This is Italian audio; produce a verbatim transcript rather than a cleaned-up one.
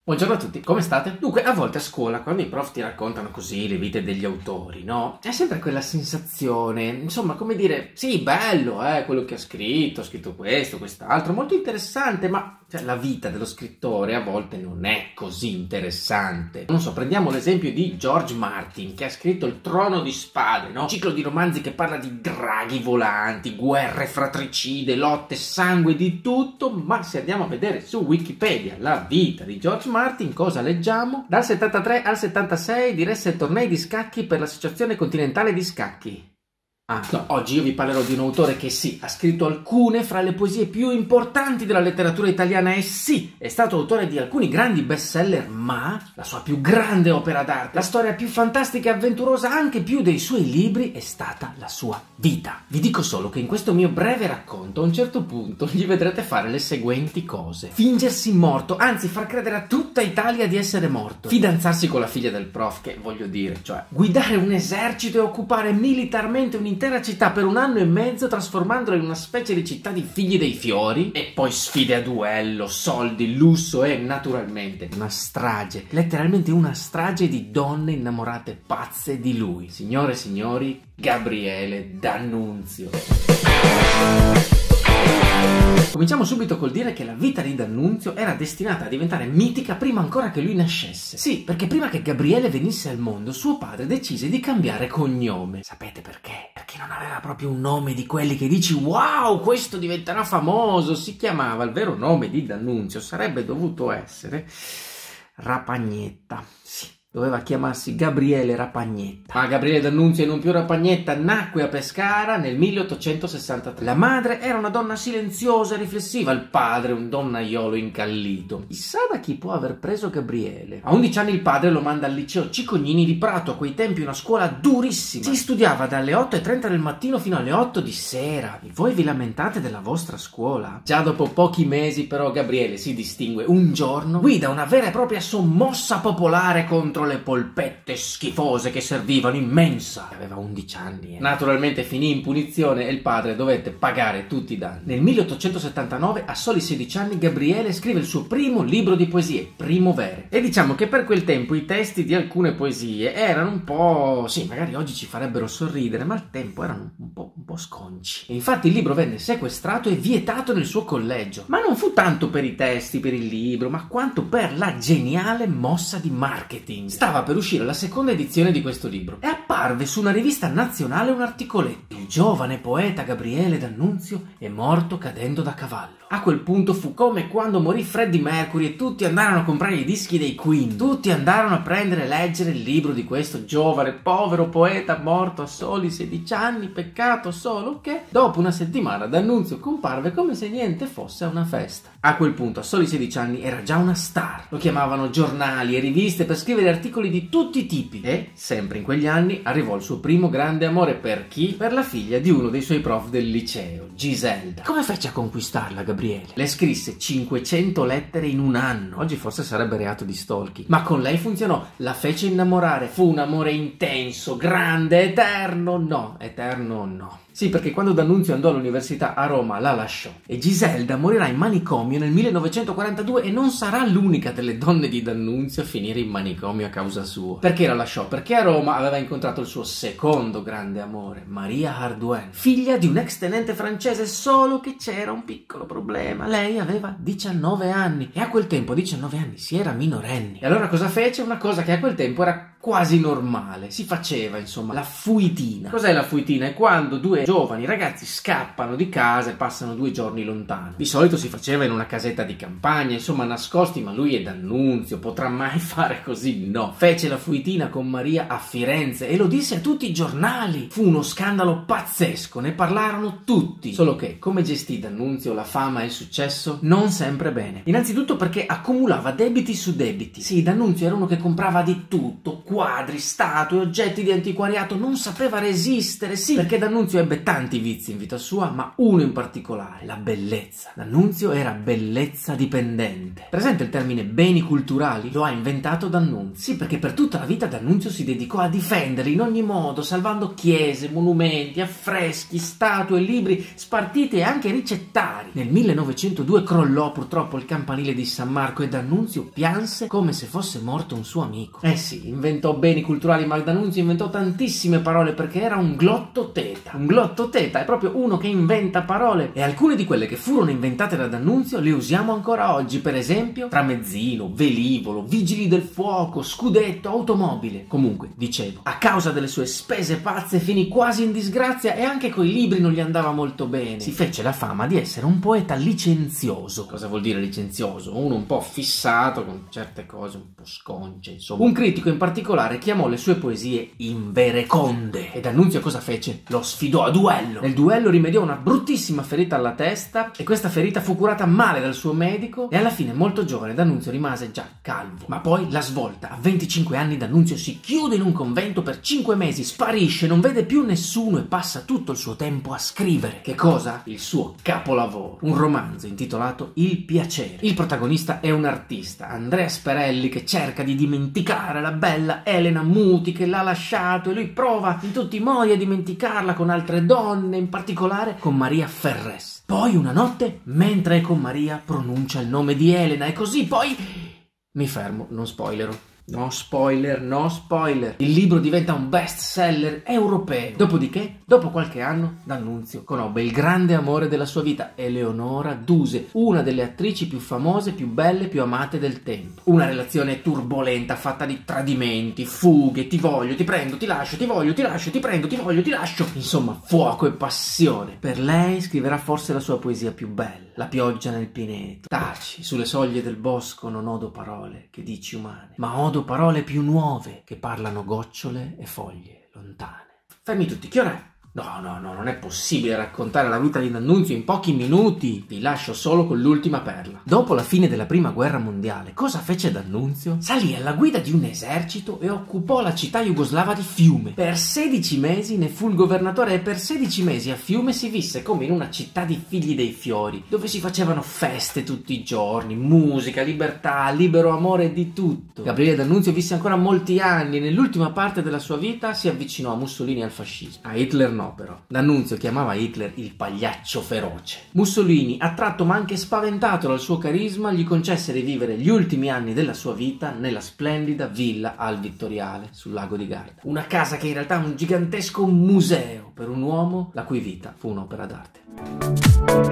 Buongiorno a tutti, come state? Dunque, a volte a scuola, quando i prof ti raccontano così le vite degli autori, no? È sempre quella sensazione, insomma, come dire, sì, bello, eh, quello che ha scritto, ha scritto questo, quest'altro, molto interessante, ma cioè, la vita dello scrittore a volte non è così interessante. Non so, prendiamo l'esempio di George Martin, che ha scritto Il Trono di Spade, no? Un ciclo di romanzi che parla di draghi volanti, guerre fratricide, lotte, sangue, di tutto, ma se andiamo a vedere su Wikipedia la vita di George Martin, cosa leggiamo? Dal settantatré al settantasei diresse tornei di scacchi per l'Associazione Continentale di Scacchi. Ah, no, oggi io vi parlerò di un autore che sì, ha scritto alcune fra le poesie più importanti della letteratura italiana e sì, è stato autore di alcuni grandi bestseller, ma la sua più grande opera d'arte, la storia più fantastica e avventurosa anche più dei suoi libri, è stata la sua vita. Vi dico solo che in questo mio breve racconto a un certo punto gli vedrete fare le seguenti cose: fingersi morto, anzi far credere a tutta Italia di essere morto, fidanzarsi con la figlia del prof, che voglio dire, cioè guidare un esercito e occupare militarmente un intera città per un anno e mezzo, trasformandola in una specie di città di figli dei fiori, e poi sfide a duello, soldi, lusso e naturalmente una strage, letteralmente una strage di donne innamorate pazze di lui. Signore e signori, Gabriele D'Annunzio. Cominciamo subito col dire che la vita di D'Annunzio era destinata a diventare mitica prima ancora che lui nascesse. Sì, perché prima che Gabriele venisse al mondo, suo padre decise di cambiare cognome. Sapete perché? Perché non aveva proprio un nome di quelli che dici wow, questo diventerà famoso. Si chiamava, il vero nome di D'Annunzio sarebbe dovuto essere Rapagnetta. Sì. Doveva chiamarsi Gabriele Rapagnetta. Ma Gabriele D'Annunzio e non più Rapagnetta nacque a Pescara nel milleottocentosessantatré. La madre era una donna silenziosa e riflessiva, il padre un donnaiolo incallito. Chissà da chi può aver preso Gabriele. A undici anni il padre lo manda al liceo Cicognini di Prato, a quei tempi una scuola durissima. Si studiava dalle otto e trenta del mattino fino alle otto di sera. E voi vi lamentate della vostra scuola? Già dopo pochi mesi però Gabriele si distingue. Un giorno guida una vera e propria sommossa popolare contro le polpette schifose che servivano in mensa. Aveva undici anni. Eh. Naturalmente finì in punizione e il padre dovette pagare tutti i danni. Nel milleottocentosettantanove, a soli sedici anni, Gabriele scrive il suo primo libro di poesie, Primavere. E diciamo che per quel tempo i testi di alcune poesie erano un po'... sì, magari oggi ci farebbero sorridere, ma al tempo erano un po', un po' sconci. E infatti il libro venne sequestrato e vietato nel suo collegio. Ma non fu tanto per i testi, per il libro, ma quanto per la geniale mossa di marketing. Stava per uscire la seconda edizione di questo libro e apparve su una rivista nazionale un articoletto: il giovane poeta Gabriele D'Annunzio è morto cadendo da cavallo. A quel punto fu come quando morì Freddie Mercury e tutti andarono a comprare i dischi dei Queen. Tutti andarono a prendere e leggere il libro di questo giovane, povero poeta morto a soli sedici anni. Peccato solo che dopo una settimana D'Annunzio comparve come se niente fosse a una festa. A quel punto, a soli sedici anni, era già una star. Lo chiamavano giornali e riviste per scrivere articoli di tutti i tipi. E, sempre in quegli anni, arrivò il suo primo grande amore. Per chi? Per la figlia di uno dei suoi prof del liceo, Giselda. Come fece a conquistarla Gabriele? Le scrisse cinquecento lettere in un anno. Oggi forse sarebbe reato di stalking, ma con lei funzionò. La fece innamorare. Fu un amore intenso, grande, eterno. No, eterno no. Sì, perché quando D'Annunzio andò all'università a Roma la lasciò. E Giselda morirà in manicomio nel millenovecentoquarantadue e non sarà l'unica delle donne di D'Annunzio a finire in manicomio a causa sua. Perché la lasciò? Perché a Roma aveva incontrato il suo secondo grande amore, Maria Ardouin, figlia di un ex tenente francese, solo che c'era un piccolo problema. Lei aveva diciannove anni e a quel tempo a diciannove anni si era minorenni. E allora cosa fece? Una cosa che a quel tempo era quasi normale. Si faceva, insomma, la fuitina. Cos'è la fuitina? È quando due giovani ragazzi scappano di casa e passano due giorni lontani. Di solito si faceva in una casetta di campagna, insomma nascosti, ma lui è D'Annunzio, potrà mai fare così? No. Fece la fuitina con Maria a Firenze e lo disse a tutti i giornali. Fu uno scandalo pazzesco, ne parlarono tutti. Solo che, come gestì D'Annunzio la fama e il successo? Non sempre bene. Innanzitutto perché accumulava debiti su debiti. Sì, D'Annunzio era uno che comprava di tutto, quadri, statue, oggetti di antiquariato, non sapeva resistere. Sì, perché D'Annunzio ebbe avrebbe tanti vizi in vita sua, ma uno in particolare, la bellezza. D'Annunzio era bellezza dipendente. Presente il termine beni culturali? Lo ha inventato D'Annunzio. Sì, perché per tutta la vita D'Annunzio si dedicò a difenderli in ogni modo, salvando chiese, monumenti, affreschi, statue, libri spartiti e anche ricettari. Nel millenovecentodue crollò purtroppo il campanile di San Marco e D'Annunzio pianse come se fosse morto un suo amico. Eh sì, inventò beni culturali, ma D'Annunzio inventò tantissime parole perché era un glottoteta. Un glottoteta è proprio uno che inventa parole, e alcune di quelle che furono inventate da D'Annunzio le usiamo ancora oggi, per esempio tramezzino, velivolo, vigili del fuoco, scudetto, automobile. Comunque, dicevo, a causa delle sue spese pazze finì quasi in disgrazia e anche coi libri non gli andava molto bene. Si fece la fama di essere un poeta licenzioso. Cosa vuol dire licenzioso? Uno un po' fissato con certe cose un po' sconce, insomma. Un critico in particolare chiamò le sue poesie invereconde. E D'Annunzio cosa fece? Lo sfidò a duello. Nel duello rimediò una bruttissima ferita alla testa, e questa ferita fu curata male dal suo medico, e alla fine, molto giovane, D'Annunzio rimase già calvo. Ma poi la svolta: a venticinque anni D'Annunzio si chiude in un convento per cinque mesi, sparisce, non vede più nessuno e passa tutto il suo tempo a scrivere. Che cosa? Il suo capolavoro, un romanzo intitolato Il piacere. Il protagonista è un artista, Andrea Sperelli, che cerca di dimenticare la bella Elena Muti che l'ha lasciato, e lui prova in tutti i modi a dimenticarla con altre donne, in particolare con Maria Ferrés. Poi una notte, mentre è con Maria, pronuncia il nome di Elena, e così poi... Mi fermo, non spoilerò. No spoiler, no spoiler. Il libro diventa un best seller europeo. Dopodiché, dopo qualche anno, D'Annunzio conobbe il grande amore della sua vita, Eleonora Duse, una delle attrici più famose, più belle, più amate del tempo. Una relazione turbolenta, fatta di tradimenti, fughe, ti voglio, ti prendo, ti lascio, ti voglio, ti lascio, ti prendo, ti voglio, ti lascio. Insomma, fuoco e passione. Per lei scriverà forse la sua poesia più bella, La pioggia nel pineto. Taci, sulle soglie del bosco non odo parole che dici umane, ma odo parole più nuove che parlano gocciole e foglie lontane. Fermi tutti, che ora è? No, no, no, non è possibile raccontare la vita di D'Annunzio in pochi minuti. Vi lascio solo con l'ultima perla. Dopo la fine della prima guerra mondiale, cosa fece D'Annunzio? Salì alla guida di un esercito e occupò la città jugoslava di Fiume. Per sedici mesi ne fu il governatore, e per sedici mesi a Fiume si visse come in una città di figli dei fiori, dove si facevano feste tutti i giorni, musica, libertà, libero amore, di tutto. Gabriele D'Annunzio visse ancora molti anni e nell'ultima parte della sua vita si avvicinò a Mussolini e al fascismo. A Hitler no. Però D'Annunzio chiamava Hitler il pagliaccio feroce. Mussolini, attratto ma anche spaventato dal suo carisma, gli concesse di vivere gli ultimi anni della sua vita nella splendida villa al Vittoriale sul lago di Garda. Una casa che in realtà è un gigantesco museo per un uomo la cui vita fu un'opera d'arte.